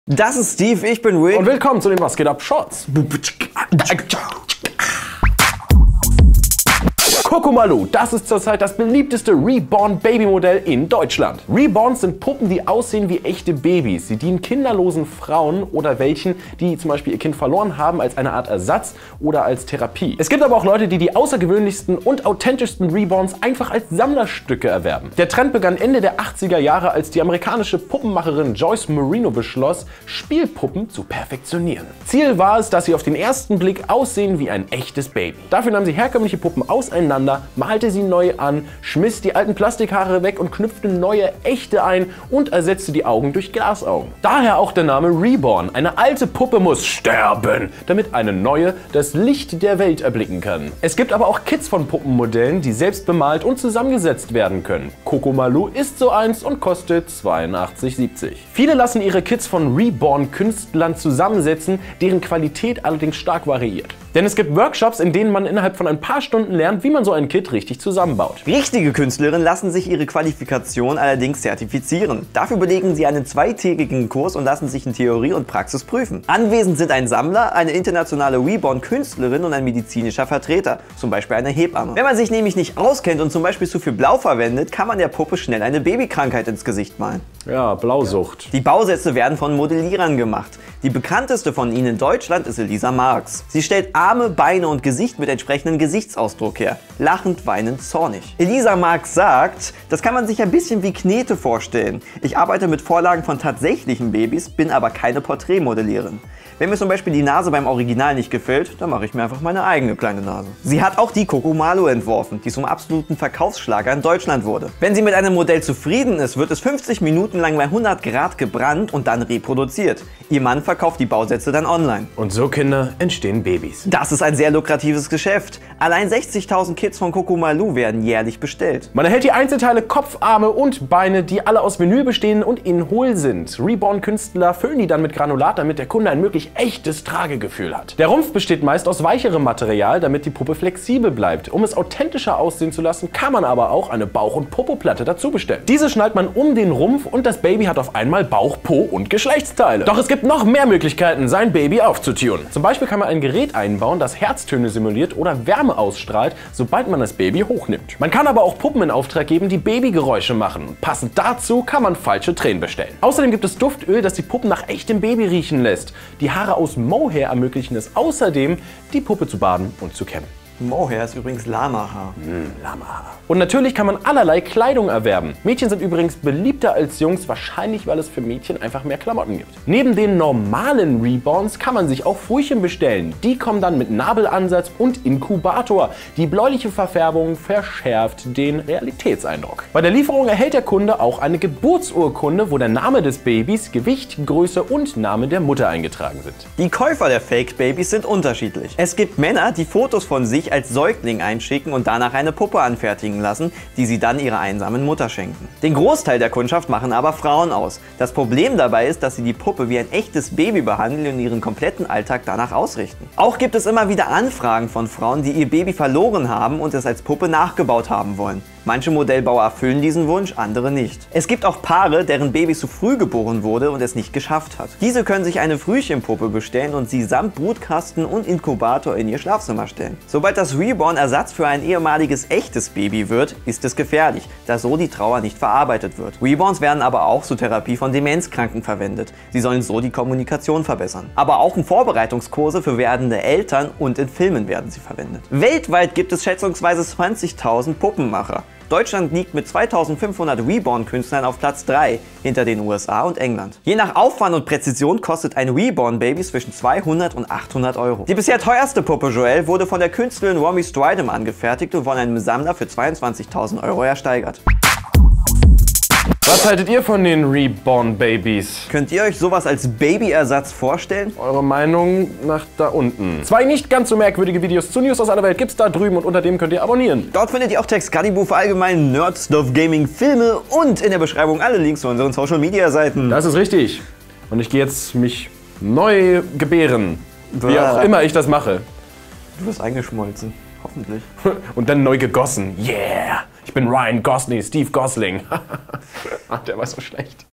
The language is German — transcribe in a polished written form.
Das ist Steve, ich bin Rick. Und willkommen zu den Was geht ab Shorts. Cocomaloo, das ist zurzeit das beliebteste Reborn-Baby-Modell in Deutschland. Reborns sind Puppen, die aussehen wie echte Babys. Sie dienen kinderlosen Frauen oder welchen, die zum Beispiel ihr Kind verloren haben, als eine Art Ersatz oder als Therapie. Es gibt aber auch Leute, die die außergewöhnlichsten und authentischsten Reborns einfach als Sammlerstücke erwerben. Der Trend begann Ende der 80er Jahre, als die amerikanische Puppenmacherin Joyce Marino beschloss, Spielpuppen zu perfektionieren. Ziel war es, dass sie auf den ersten Blick aussehen wie ein echtes Baby. Dafür nahm sie herkömmliche Puppen auseinander, malte sie neu an, schmiss die alten Plastikhaare weg und knüpfte neue, echte ein und ersetzte die Augen durch Glasaugen. Daher auch der Name Reborn. Eine alte Puppe muss sterben, damit eine neue das Licht der Welt erblicken kann. Es gibt aber auch Kits von Puppenmodellen, die selbst bemalt und zusammengesetzt werden können. Cocomaloo ist so eins und kostet 82,70 €. Viele lassen ihre Kits von Reborn-Künstlern zusammensetzen, deren Qualität allerdings stark variiert. Denn es gibt Workshops, in denen man innerhalb von ein paar Stunden lernt, wie man so ein Kit richtig zusammenbaut. Richtige Künstlerinnen lassen sich ihre Qualifikation allerdings zertifizieren. Dafür belegen sie einen zweitägigen Kurs und lassen sich in Theorie und Praxis prüfen. Anwesend sind ein Sammler, eine internationale Reborn-Künstlerin und ein medizinischer Vertreter, zum Beispiel eine Hebamme. Wenn man sich nämlich nicht auskennt und zum Beispiel zu viel Blau verwendet, kann man der Puppe schnell eine Babykrankheit ins Gesicht malen. Ja, Blausucht. Die Bausätze werden von Modellierern gemacht. Die bekannteste von ihnen in Deutschland ist Elisa Marx. Sie stellt Arme, Beine und Gesicht mit entsprechendem Gesichtsausdruck her. Lachend, weinend, zornig. Elisa Marx sagt, das kann man sich ein bisschen wie Knete vorstellen. Ich arbeite mit Vorlagen von tatsächlichen Babys, bin aber keine Porträtmodellerin. Wenn mir zum Beispiel die Nase beim Original nicht gefällt, dann mache ich mir einfach meine eigene kleine Nase. Sie hat auch die Cocomaloo entworfen, die zum absoluten Verkaufsschlager in Deutschland wurde. Wenn sie mit einem Modell zufrieden ist, wird es 50 Minuten lang bei 100 Grad gebrannt und dann reproduziert. Ihr Mann verkauft die Bausätze dann online. Und so, Kinder, entstehen Babys. Das ist ein sehr lukratives Geschäft. Allein 60.000 Kits von Cocomaloo werden jährlich bestellt. Man erhält die Einzelteile Kopf, Arme und Beine, die alle aus Vinyl bestehen und in hohl sind. Reborn-Künstler füllen die dann mit Granulat, damit der Kunde ein möglichst echtes Tragegefühl hat. Der Rumpf besteht meist aus weicherem Material, damit die Puppe flexibel bleibt. Um es authentischer aussehen zu lassen, kann man aber auch eine Bauch- und Popoplatte dazu bestellen. Diese schnallt man um den Rumpf und das Baby hat auf einmal Bauch, Po und Geschlechtsteile. Doch es gibt noch mehr Möglichkeiten, sein Baby aufzutunen. Zum Beispiel kann man ein Gerät einbauen, das Herztöne simuliert oder Wärme ausstrahlt, sobald man das Baby hochnimmt. Man kann aber auch Puppen in Auftrag geben, die Babygeräusche machen. Passend dazu kann man falsche Tränen bestellen. Außerdem gibt es Duftöl, das die Puppen nach echtem Baby riechen lässt. Die Haare aus Mohair ermöglichen es außerdem, die Puppe zu baden und zu kämmen. Mohair ist übrigens Lamahaar. Lamahaar. Und natürlich kann man allerlei Kleidung erwerben. Mädchen sind übrigens beliebter als Jungs, wahrscheinlich weil es für Mädchen einfach mehr Klamotten gibt. Neben den normalen Reborns kann man sich auch Frühchen bestellen. Die kommen dann mit Nabelansatz und Inkubator. Die bläuliche Verfärbung verschärft den Realitätseindruck. Bei der Lieferung erhält der Kunde auch eine Geburtsurkunde, wo der Name des Babys, Gewicht, Größe und Name der Mutter eingetragen sind. Die Käufer der Fake-Babys sind unterschiedlich. Es gibt Männer, die Fotos von sich als Säugling einschicken und danach eine Puppe anfertigen lassen, die sie dann ihrer einsamen Mutter schenken. Den Großteil der Kundschaft machen aber Frauen aus. Das Problem dabei ist, dass sie die Puppe wie ein echtes Baby behandeln und ihren kompletten Alltag danach ausrichten. Auch gibt es immer wieder Anfragen von Frauen, die ihr Baby verloren haben und es als Puppe nachgebaut haben wollen. Manche Modellbauer erfüllen diesen Wunsch, andere nicht. Es gibt auch Paare, deren Baby zu früh geboren wurde und es nicht geschafft hat. Diese können sich eine Frühchenpuppe bestellen und sie samt Brutkasten und Inkubator in ihr Schlafzimmer stellen. Sobald das Reborn Ersatz für ein ehemaliges echtes Baby wird, ist es gefährlich, da so die Trauer nicht verarbeitet wird. Reborns werden aber auch zur Therapie von Demenzkranken verwendet. Sie sollen so die Kommunikation verbessern. Aber auch in Vorbereitungskurse für werdende Eltern und in Filmen werden sie verwendet. Weltweit gibt es schätzungsweise 20.000 Puppenmacher. Deutschland liegt mit 2.500 Reborn-Künstlern auf Platz 3 hinter den USA und England. Je nach Aufwand und Präzision kostet ein Reborn-Baby zwischen 200 und 800 €. Die bisher teuerste Puppe Joelle wurde von der Künstlerin Romy Stridham angefertigt und von einem Sammler für 22.000 € ersteigert. Was haltet ihr von den Reborn-Babys? Könnt ihr euch sowas als Babyersatz vorstellen? Eure Meinung nach da unten. 2 nicht ganz so merkwürdige Videos zu News aus aller Welt gibt's da drüben und unter dem könnt ihr abonnieren. Dort findet ihr auch Texcalibur für allgemein Nerd, Stuff, Gaming, Filme und in der Beschreibung alle Links zu unseren Social-Media-Seiten. Das ist richtig. Und ich gehe jetzt mich neu gebären. Wie auch immer ich das mache. Du wirst eingeschmolzen. Hoffentlich. Und dann neu gegossen. Yeah! Ich bin Ryan Gosling, Steve Gosling. Der war so schlecht.